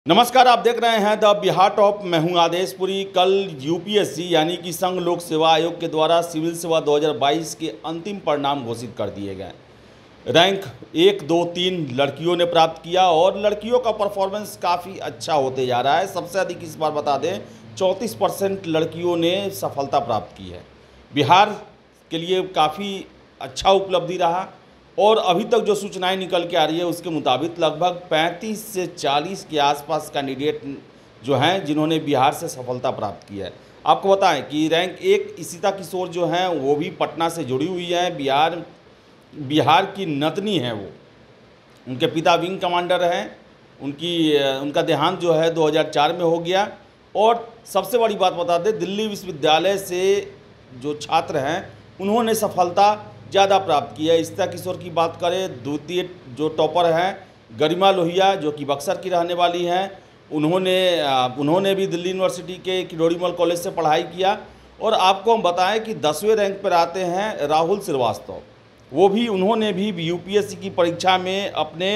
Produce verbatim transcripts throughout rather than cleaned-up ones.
नमस्कार, आप देख रहे हैं द बिहार टॉप। मैं हूं आदेशपुरी। कल यूपीएससी यानी कि संघ लोक सेवा आयोग के द्वारा सिविल सेवा दो हज़ार बाईस के अंतिम परिणाम घोषित कर दिए गए। रैंक एक दो तीन लड़कियों ने प्राप्त किया और लड़कियों का परफॉर्मेंस काफ़ी अच्छा होते जा रहा है। सबसे अधिक इस बार बता दें चौंतीस परसेंट लड़कियों ने सफलता प्राप्त की है। बिहार के लिए काफ़ी अच्छा उपलब्धि रहा और अभी तक जो सूचनाएं निकल के आ रही है उसके मुताबिक लगभग पैंतीस से चालीस के आसपास कैंडिडेट जो हैं जिन्होंने बिहार से सफलता प्राप्त की है। आपको बताएं कि रैंक एक इशिता किशोर जो हैं वो भी पटना से जुड़ी हुई हैं। बिहार बिहार की नतनी है वो। उनके पिता विंग कमांडर हैं। उनकी उनका देहांत जो है दो हज़ार चार में हो गया। और सबसे बड़ी बात बता दें, दिल्ली विश्वविद्यालय से जो छात्र हैं उन्होंने सफलता ज़्यादा प्राप्त की है। इशिता किशोर की बात करें, द्वितीय जो टॉपर हैं गरिमा लोहिया जो कि बक्सर की रहने वाली हैं, उन्होंने उन्होंने भी दिल्ली यूनिवर्सिटी के किरोड़ीमल कॉलेज से पढ़ाई किया। और आपको हम बताएं कि दसवें रैंक पर आते हैं राहुल श्रीवास्तव। वो भी उन्होंने भी यूपीएससी की परीक्षा में अपने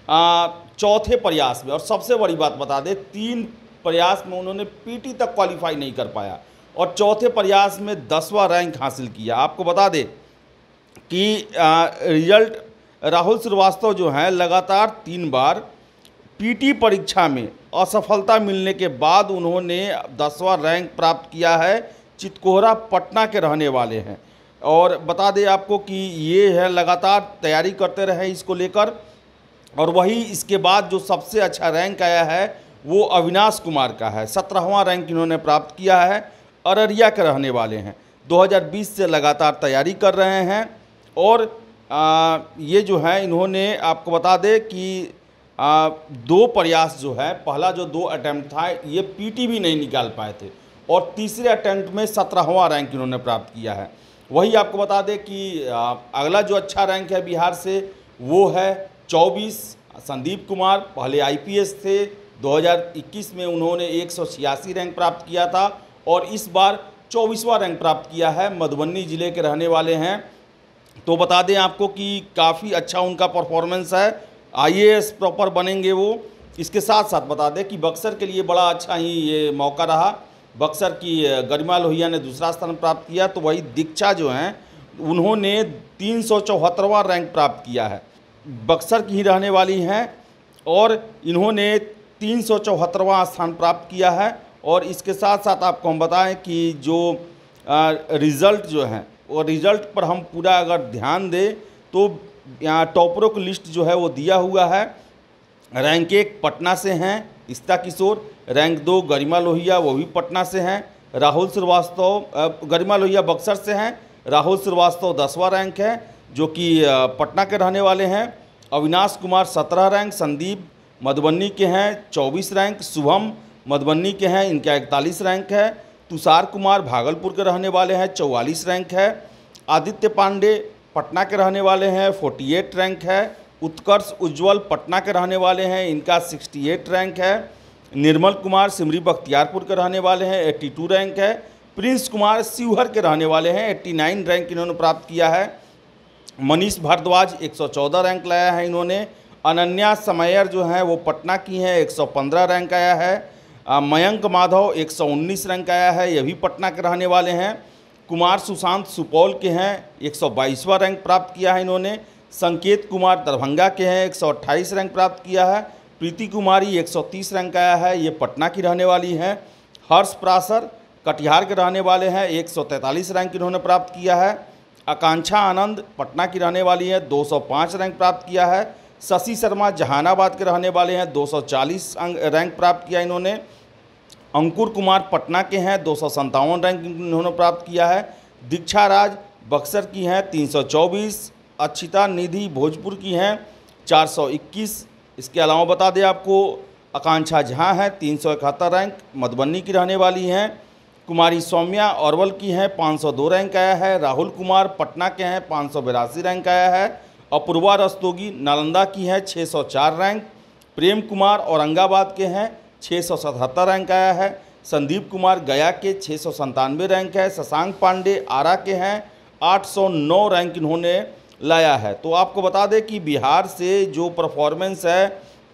चौथे प्रयास में, और सबसे बड़ी बात बता दें तीन प्रयास में उन्होंने पीटी तक क्वालिफाई नहीं कर पाया और चौथे प्रयास में दसवां रैंक हासिल किया। आपको बता दें कि रिजल्ट राहुल श्रीवास्तव जो हैं लगातार तीन बार पीटी परीक्षा में असफलता मिलने के बाद उन्होंने दसवां रैंक प्राप्त किया है। चितकोहरा पटना के रहने वाले हैं और बता दें आपको कि ये है लगातार तैयारी करते रहे इसको लेकर। और वही इसके बाद जो सबसे अच्छा रैंक आया है वो अविनाश कुमार का है। सत्रहवां रैंक इन्होंने प्राप्त किया है। अररिया के रहने वाले हैं। दो हज़ार बीस से लगातार तैयारी कर रहे हैं और आ, ये जो है इन्होंने आपको बता दें कि आ, दो प्रयास जो है, पहला जो दो अटैम्प्ट था ये पीटी भी नहीं निकाल पाए थे और तीसरे अटैम्प्ट में सत्रहवां रैंक इन्होंने प्राप्त किया है। वही आपको बता दें कि आ, अगला जो अच्छा रैंक है बिहार से वो है चौबीस। संदीप कुमार पहले आईपीएस थे। दो हज़ार इक्कीस में उन्होंने एक सौ छियासी रैंक प्राप्त किया था और इस बार चौबीसवां रैंक प्राप्त किया है। मधुबनी ज़िले के रहने वाले हैं। तो बता दें आपको कि काफ़ी अच्छा उनका परफॉर्मेंस है। आईएएस प्रॉपर बनेंगे वो। इसके साथ साथ बता दें कि बक्सर के लिए बड़ा अच्छा ही ये मौका रहा। बक्सर की गरिमा लोहिया ने दूसरा स्थान प्राप्त किया। तो वही दीक्षा जो हैं उन्होंने तीन सौ चौहत्तरवां रैंक प्राप्त किया है। बक्सर की ही रहने वाली हैं और इन्होंने तीन सौ चौहत्तरवां स्थान प्राप्त किया है। और इसके साथ साथ आपको हम बताएं कि जो रिज़ल्ट जो हैं और रिज़ल्ट पर हम पूरा अगर ध्यान दें तो यहाँ टॉपरों की लिस्ट जो है वो दिया हुआ है। रैंक एक पटना से हैं इशिता किशोर। रैंक दो गरिमा लोहिया वो भी पटना से हैं। राहुल श्रीवास्तव गरिमा लोहिया बक्सर से हैं। राहुल श्रीवास्तव दसवां रैंक है जो कि पटना के रहने वाले हैं। अविनाश कुमार सत्रह रैंक। संदीप मधुबनी के हैं चौबीस रैंक। शुभम मधुबनी के हैं, इनका इकतालीस रैंक है। तुषार कुमार भागलपुर के रहने वाले हैं, चौवालीस रैंक है। आदित्य पांडे पटना के रहने वाले हैं, अड़तालीस रैंक है। उत्कर्ष उज्ज्वल पटना के रहने वाले हैं, इनका अड़सठ रैंक है। निर्मल कुमार सिमरी बख्तियारपुर के रहने वाले हैं, बयासी रैंक है। प्रिंस कुमार शिवहर के रहने वाले हैं, नवासी रैंक इन्होंने प्राप्त किया है। मनीष भारद्वाज एक सौ चौदह रैंक लाया है इन्होंने। अनन्या समैयर जो हैं वो पटना की हैं, एक सौ पंद्रह रैंक आया है। मयंक माधव एक सौ उन्नीस रैंक आया है, ये भी पटना के रहने वाले हैं। कुमार सुशांत सुपौल के हैं, एक सौ बाईसवां रैंक प्राप्त किया है इन्होंने। संकेत कुमार दरभंगा के हैं, एक सौ अट्ठाईस रैंक प्राप्त किया है। प्रीति कुमारी एक सौ तीस रैंक आया है, ये पटना की रहने वाली हैं। हर्ष प्रासर कटिहार के रहने वाले हैं, एक सौ तैंतालीस रैंक इन्होंने प्राप्त किया है। आकांक्षा आनंद पटना की रहने वाली है, दो सौ पाँच रैंक प्राप्त किया है। शशि शर्मा जहानाबाद के रहने वाले हैं, दो सौ चालीस रैंक प्राप्त किया इन्होंने। अंकुर कुमार पटना के हैं, दो सौ संतावन रैंक इन्होंने प्राप्त किया है। दीक्षा राज बक्सर की हैं, तीन सौ चौबीस। अक्षिता निधि भोजपुर की हैं, चार सौ इक्कीस। इसके अलावा बता दें आपको आकांक्षा झा हैं, तीन सौ इकहत्तर रैंक मधुबनी की रहने वाली हैं। कुमारी सौम्या औरवल की हैं, पाँच सौ दो रैंक आया है। राहुल कुमार पटना के हैं, पाँच सौ बिरासी रैंक आया है। अपूर्वा रस्तोगी नालंदा की हैं, छः सौ चार रैंक। प्रेम कुमार औरंगाबाद के हैं, छः सौ सतहत्तर रैंक आया है। संदीप कुमार गया के छः सौ संतानवे रैंक है। शशांक पांडे आरा के हैं, आठ सौ नौ रैंक इन्होंने लाया है। तो आपको बता दें कि बिहार से जो परफॉर्मेंस है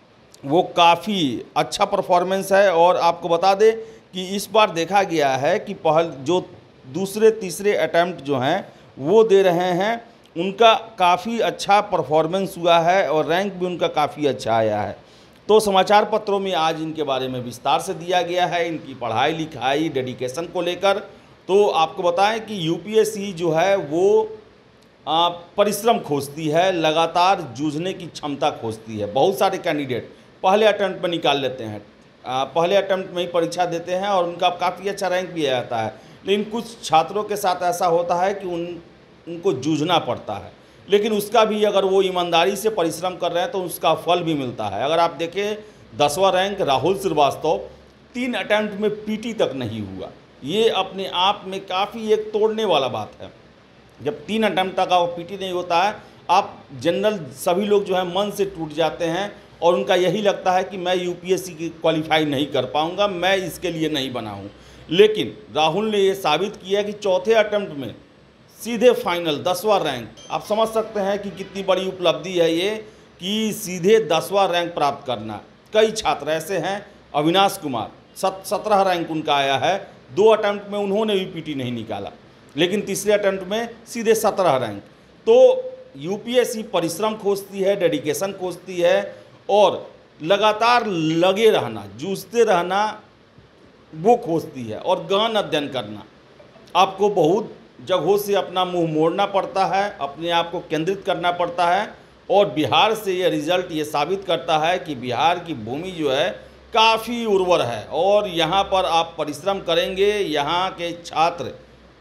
वो काफ़ी अच्छा परफॉर्मेंस है। और आपको बता दें कि इस बार देखा गया है कि पहल जो दूसरे तीसरे अटैम्प्ट जो हैं वो दे रहे हैं, उनका काफ़ी अच्छा परफॉर्मेंस हुआ है और रैंक भी उनका काफ़ी अच्छा आया है। तो समाचार पत्रों में आज इनके बारे में विस्तार से दिया गया है, इनकी पढ़ाई लिखाई डेडिकेशन को लेकर। तो आपको बताएं कि यूपीएससी जो है वो आ, परिश्रम खोजती है, लगातार जूझने की क्षमता खोजती है। बहुत सारे कैंडिडेट पहले अटेम्प्ट में निकाल लेते हैं, आ, पहले अटेम्प्ट में ही परीक्षा देते हैं और उनका काफ़ी अच्छा रैंक भी आ जाता है। लेकिन कुछ छात्रों के साथ ऐसा होता है कि उन उनको जूझना पड़ता है, लेकिन उसका भी अगर वो ईमानदारी से परिश्रम कर रहे हैं तो उसका फल भी मिलता है। अगर आप देखें दसवां रैंक राहुल श्रीवास्तव तीन अटेम्प्ट में पीटी तक नहीं हुआ, ये अपने आप में काफ़ी एक तोड़ने वाला बात है। जब तीन अटेम्प्ट तक आप पीटी नहीं होता है, आप जनरल सभी लोग जो है मन से टूट जाते हैं और उनका यही लगता है कि मैं यूपीएससी की क्वालिफाई नहीं कर पाऊंगा, मैं इसके लिए नहीं बना हूं। लेकिन राहुल ने ये साबित किया कि चौथे अटेम्प्ट में सीधे फाइनल दसवां रैंक, आप समझ सकते हैं कि कितनी बड़ी उपलब्धि है ये कि सीधे दसवां रैंक प्राप्त करना। कई छात्र ऐसे हैं, अविनाश कुमार सत सत्रह रैंक उनका आया है, दो अटेम्प्ट में उन्होंने भी पीटी नहीं निकाला, लेकिन तीसरे अटेम्प्ट में सीधे सत्रह रैंक। तो यूपीएससी परिश्रम खोजती है, डेडिकेशन खोजती है और लगातार लगे रहना, जूझते रहना वो खोजती है और गहन अध्ययन करना। आपको बहुत जगहों से अपना मुंह मोड़ना पड़ता है, अपने आप को केंद्रित करना पड़ता है और बिहार से ये रिजल्ट ये साबित करता है कि बिहार की भूमि जो है काफ़ी उर्वर है और यहाँ पर आप परिश्रम करेंगे, यहाँ के छात्र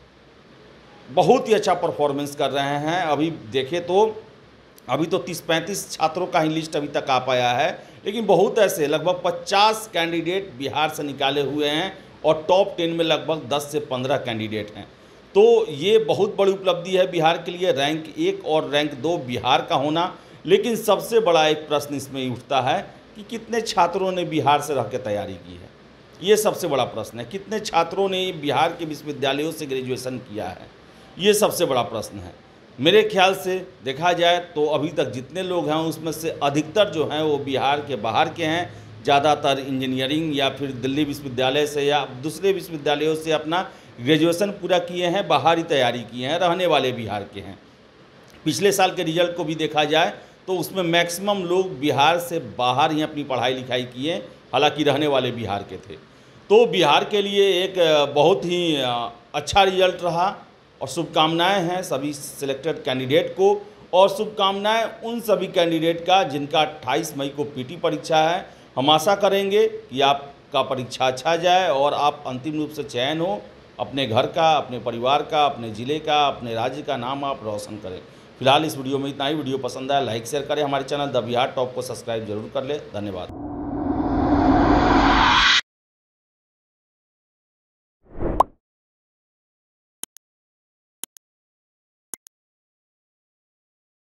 बहुत ही अच्छा परफॉर्मेंस कर रहे हैं। अभी देखें तो अभी तो तीस पैंतीस छात्रों का ही लिस्ट अभी तक आ पाया है, लेकिन बहुत ऐसे लगभग पचास कैंडिडेट बिहार से निकाले हुए हैं और टॉप टेन में लगभग दस से पंद्रह कैंडिडेट हैं। तो ये बहुत बड़ी उपलब्धि है बिहार के लिए, रैंक एक और रैंक दो बिहार का होना। लेकिन सबसे बड़ा एक प्रश्न इसमें उठता है कि कितने छात्रों ने बिहार से रह के तैयारी की है, ये सबसे बड़ा प्रश्न है। कितने छात्रों ने बिहार के विश्वविद्यालयों से ग्रेजुएशन किया है, ये सबसे बड़ा प्रश्न है। मेरे ख्याल से देखा जाए तो अभी तक जितने लोग हैं उसमें से अधिकतर जो हैं वो बिहार के बाहर के हैं। ज़्यादातर इंजीनियरिंग या फिर दिल्ली विश्वविद्यालय से या दूसरे विश्वविद्यालयों से अपना ग्रेजुएशन पूरा किए हैं, बाहर ही तैयारी किए हैं, रहने वाले बिहार के हैं। पिछले साल के रिजल्ट को भी देखा जाए तो उसमें मैक्सिमम लोग बिहार से बाहर ही अपनी पढ़ाई लिखाई किए, हालांकि रहने वाले बिहार के थे। तो बिहार के लिए एक बहुत ही अच्छा रिजल्ट रहा और शुभकामनाएं हैं सभी सिलेक्टेड कैंडिडेट को और शुभकामनाएं उन सभी कैंडिडेट का जिनका अट्ठाईस मई को पीटी परीक्षा है। हम आशा करेंगे कि आपका परीक्षा अच्छा जाए और आप अंतिम रूप से चयन हो, अपने घर का, अपने परिवार का, अपने ज़िले का, अपने राज्य का नाम आप रोशन करें। फिलहाल इस वीडियो में इतना ही। वीडियो पसंद आया लाइक शेयर करें, हमारे चैनल द बिहार टॉप को सब्सक्राइब जरूर कर ले। धन्यवाद।